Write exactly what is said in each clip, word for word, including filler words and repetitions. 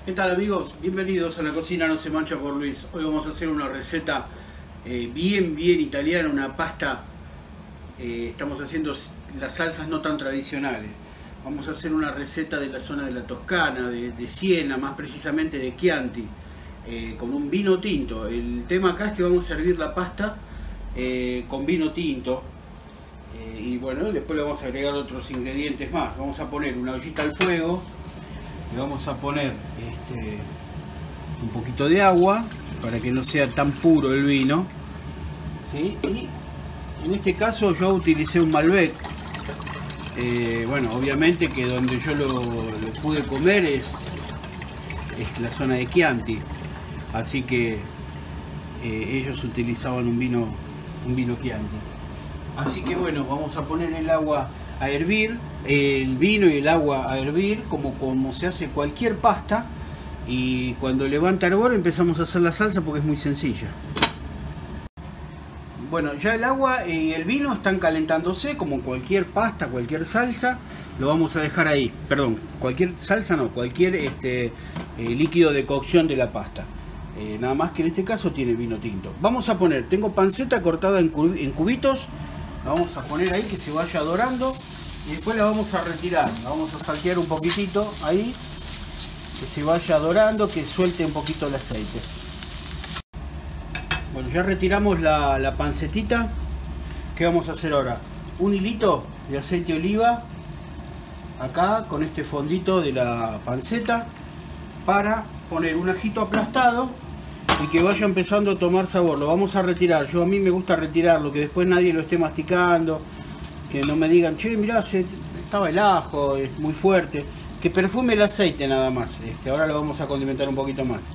¿Qué tal, amigos? Bienvenidos a La Cocina No Se Mancha por Luis. Hoy vamos a hacer una receta eh, bien, bien italiana, una pasta. Eh, estamos haciendo las salsas no tan tradicionales. Vamos a hacer una receta de la zona de la Toscana, de, de Siena, más precisamente de Chianti, eh, con un vino tinto. El tema acá es que vamos a servir la pasta eh, con vino tinto. Eh, y bueno, después le vamos a agregar otros ingredientes más. Vamos a poner una ollita al fuego. Le vamos a poner este, un poquito de agua para que no sea tan puro el vino, ¿sí? Y en este caso yo utilicé un Malbec. Eh, bueno, obviamente que donde yo lo, lo pude comer es, es la zona de Chianti, así que eh, ellos utilizaban un vino, un vino Chianti. Así que bueno, vamos a poner el agua a hervir, el vino y el agua a hervir, como, como se hace cualquier pasta, y cuando levanta hervor empezamos a hacer la salsa porque es muy sencilla. Bueno, ya el agua y el vino están calentándose como cualquier pasta, cualquier salsa. Lo vamos a dejar ahí, perdón, cualquier salsa no, cualquier este, eh, líquido de cocción de la pasta. Eh, nada más que en este caso tiene vino tinto. Vamos a poner, tengo panceta cortada en, cub en cubitos. La vamos a poner ahí que se vaya dorando y después la vamos a retirar. La vamos a saltear un poquitito ahí, que se vaya dorando, que suelte un poquito el aceite. Bueno, ya retiramos la, la pancetita. ¿Qué vamos a hacer ahora? Un hilito de aceite de oliva acá con este fondito de la panceta para poner un ajito aplastado y que vaya empezando a tomar sabor. Lo vamos a retirar. Yo a mí me gusta retirarlo, que después nadie lo esté masticando, que no me digan, che, mirá, se, estaba el ajo, es muy fuerte. Que perfume el aceite nada más. Este, ahora lo vamos a condimentar un poquito más.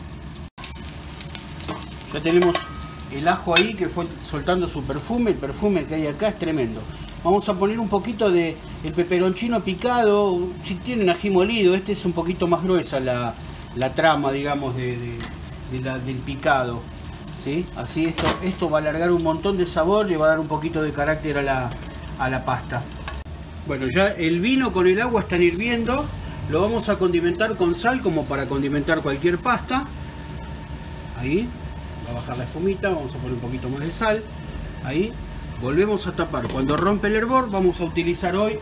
Ya tenemos el ajo ahí que fue soltando su perfume. El perfume que hay acá es tremendo. Vamos a poner un poquito de el peperoncino picado. Si tienen ají molido, este es un poquito más gruesa la, la trama, digamos, de... de De la, del picado, ¿sí? Así esto, esto va a alargar un montón de sabor, le va a dar un poquito de carácter a la, a la pasta. Bueno, ya el vino con el agua están hirviendo. Lo vamos a condimentar con sal, como para condimentar cualquier pasta. Ahí va a bajar la espumita, vamos a poner un poquito más de sal. Ahí volvemos a tapar. Cuando rompe el hervor vamos a utilizar hoy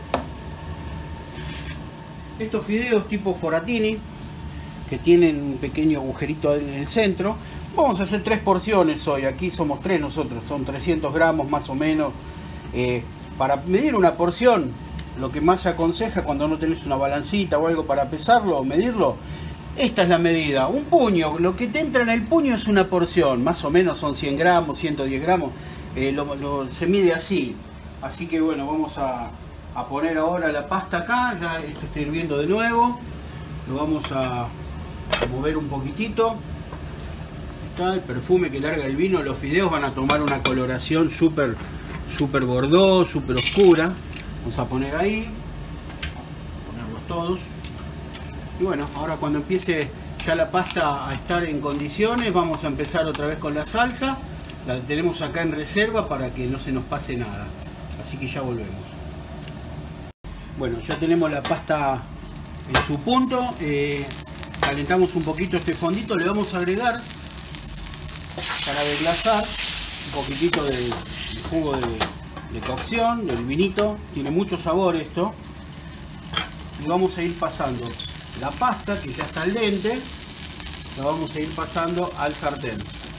estos fideos tipo foratini, que tienen un pequeño agujerito en el centro. Vamos a hacer tres porciones hoy. Aquí somos tres nosotros, son trescientos gramos más o menos. Eh, para medir una porción, lo que más se aconseja cuando no tenés una balancita o algo para pesarlo o medirlo, esta es la medida. Un puño, lo que te entra en el puño es una porción, más o menos son cien gramos, ciento diez gramos. Eh, lo, lo, se mide así. Así que bueno, vamos a, a poner ahora la pasta acá. Ya esto está hirviendo de nuevo. Lo vamos a a mover un poquitito. Está el perfume que larga el vino. Los fideos van a tomar una coloración súper súper bordó, súper oscura. Vamos a poner ahí, ponerlos todos. Y bueno, ahora cuando empiece ya la pasta a estar en condiciones, vamos a empezar otra vez con la salsa. La tenemos acá en reserva para que no se nos pase nada, así que ya volvemos. Bueno, ya tenemos la pasta en su punto. eh, Calentamos un poquito este fondito, le vamos a agregar, para desglasar, un poquitito de, de jugo de, de cocción, del vinito. Tiene mucho sabor esto. Y vamos a ir pasando la pasta, que ya está al dente, la vamos a ir pasando al sartén.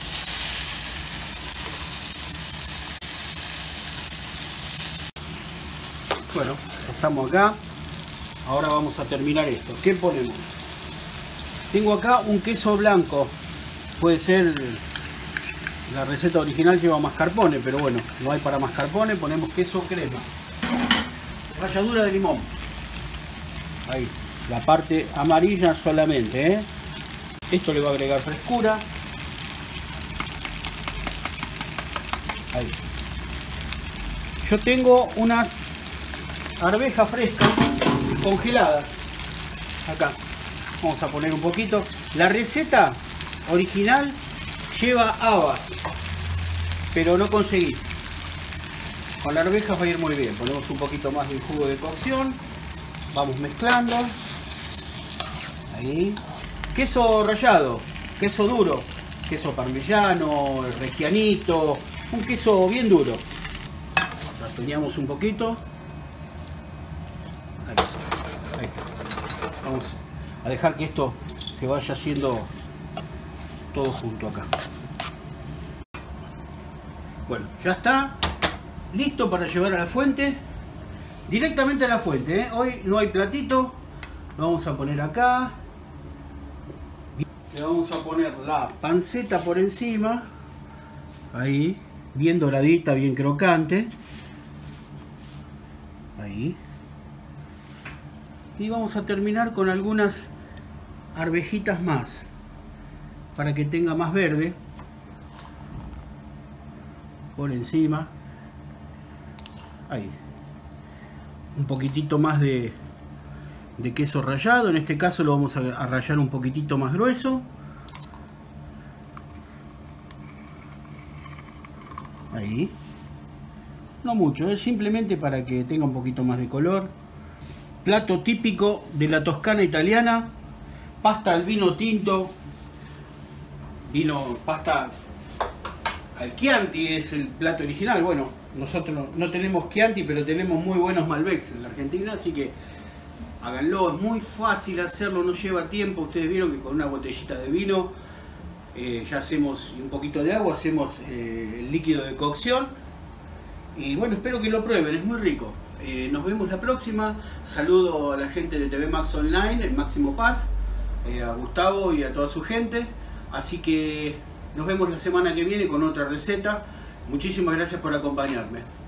Bueno, estamos acá. Ahora vamos a terminar esto. ¿Qué ponemos? Tengo acá un queso blanco, puede ser, la receta original lleva mascarpone, pero bueno, no hay para mascarpone, ponemos queso crema. Ralladura de limón. Ahí, la parte amarilla solamente, ¿eh? Esto le va a agregar frescura. Ahí. Yo tengo unas arvejas frescas congeladas acá. Vamos a poner un poquito. La receta original lleva habas, pero no conseguí. Con la arveja va a ir muy bien. Ponemos un poquito más de jugo de cocción. Vamos mezclando. Ahí. queso rallado, queso duro, queso parmesano, reggianito, un queso bien duro. Rastoñamos un poquito. Ahí está, ahí está. Vamos a dejar que esto se vaya haciendo todo junto acá. Bueno, ya está listo para llevar a la fuente, directamente a la fuente, ¿eh? Hoy no hay platito, lo vamos a poner acá, le vamos a poner la panceta por encima, ahí, bien doradita, bien crocante, ahí, y vamos a terminar con algunas arvejitas más para que tenga más verde por encima. Ahí, un poquitito más de, de queso rallado, en este caso lo vamos a, a rallar un poquitito más grueso. Ahí, no mucho, es simplemente para que tenga un poquito más de color. Plato típico de la Toscana italiana, pasta al vino tinto, vino, pasta al Chianti es el plato original. Bueno, nosotros no, no tenemos Chianti, pero tenemos muy buenos Malbecs en la Argentina, así que háganlo, es muy fácil hacerlo, no lleva tiempo. Ustedes vieron que con una botellita de vino eh, ya hacemos un poquito de agua, hacemos eh, el líquido de cocción. Y bueno, espero que lo prueben, es muy rico. Eh, nos vemos la próxima. Saludo a la gente de T V Max Online, el Máximo Paz, eh, a Gustavo y a toda su gente. Así que nos vemos la semana que viene con otra receta. Muchísimas gracias por acompañarme.